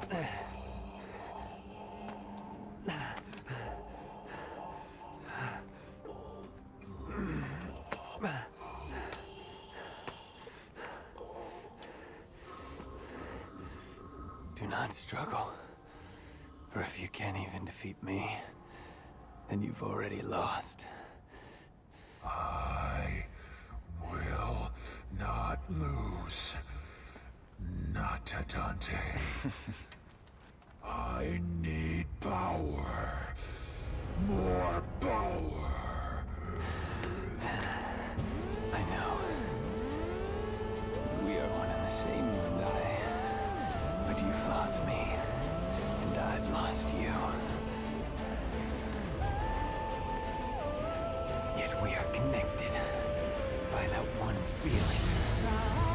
Do not struggle. For if you can't even defeat me, then you've already lost. I will not lose. Not to Dante. I need power. More power. I know. We are one and the same, you and I. But you've lost me, and I've lost you. Yet we are connected by that one feeling.